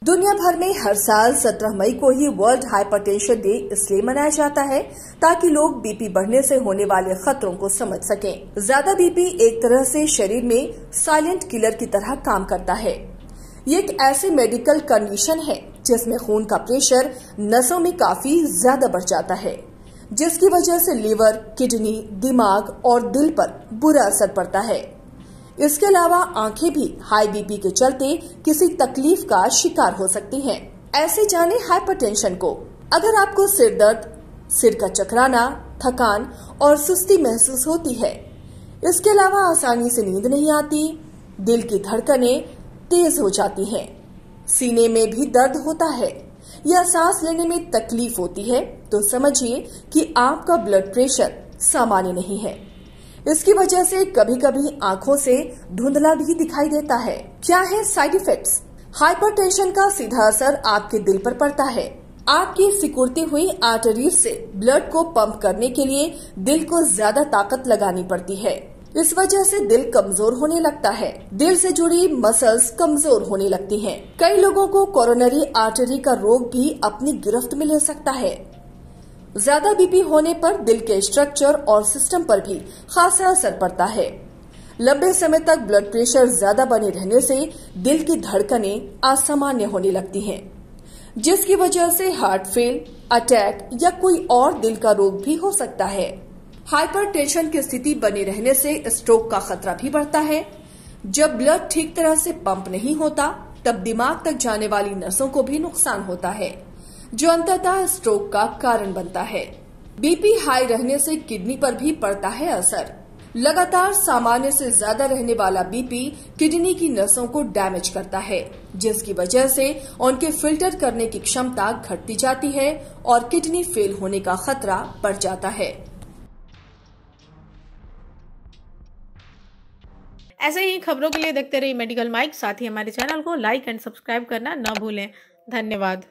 दुनिया भर में हर साल 17 मई को ही वर्ल्ड हाइपरटेंशन डे इसलिए मनाया जाता है ताकि लोग बीपी बढ़ने से होने वाले खतरों को समझ सकें। ज्यादा बीपी एक तरह से शरीर में साइलेंट किलर की तरह काम करता है। ये एक ऐसी मेडिकल कंडीशन है जिसमें खून का प्रेशर नसों में काफी ज्यादा बढ़ जाता है, जिसकी वजह से लीवर, किडनी, दिमाग और दिल पर बुरा असर पड़ता है। इसके अलावा आंखें भी हाई बीपी के चलते किसी तकलीफ का शिकार हो सकती हैं। ऐसे जाने हाइपरटेंशन को। अगर आपको सिर दर्द, सिर का चकराना, थकान और सुस्ती महसूस होती है, इसके अलावा आसानी से नींद नहीं आती, दिल की धड़कनें तेज हो जाती हैं, सीने में भी दर्द होता है या सांस लेने में तकलीफ होती है, तो समझिए कि आपका ब्लड प्रेशर सामान्य नहीं है। इसकी वजह से कभी कभी आंखों से धुंधला भी दिखाई देता है। क्या है साइड इफेक्ट्स? हाइपरटेंशन का सीधा असर आपके दिल पर पड़ता है। आपकी सिकुड़ती हुई आर्टरीज से ब्लड को पंप करने के लिए दिल को ज्यादा ताकत लगानी पड़ती है। इस वजह से दिल कमजोर होने लगता है। दिल से जुड़ी मसल्स कमजोर होने लगती हैं। कई लोगों को कोरोनरी आर्टरी का रोग भी अपनी गिरफ्त में ले सकता है। ज्यादा बीपी होने पर दिल के स्ट्रक्चर और सिस्टम पर भी खासा असर पड़ता है। लंबे समय तक ब्लड प्रेशर ज्यादा बने रहने से दिल की धड़कनें असामान्य होने लगती हैं, जिसकी वजह से हार्ट फेल, अटैक या कोई और दिल का रोग भी हो सकता है। हाइपरटेंशन की स्थिति बने रहने से स्ट्रोक का खतरा भी बढ़ता है। जब ब्लड ठीक तरह से पंप नहीं होता, तब दिमाग तक जाने वाली नसों को भी नुकसान होता है, जो अंततः स्ट्रोक का कारण बनता है। बीपी हाई रहने से किडनी पर भी पड़ता है असर। लगातार सामान्य से ज्यादा रहने वाला बीपी किडनी की नसों को डैमेज करता है, जिसकी वजह से उनके फिल्टर करने की क्षमता घटती जाती है और किडनी फेल होने का खतरा बढ़ जाता है। ऐसे ही खबरों के लिए देखते रहिए मेडिकल माइक। साथ ही हमारे चैनल को लाइक एंड सब्सक्राइब करना न भूलें। धन्यवाद।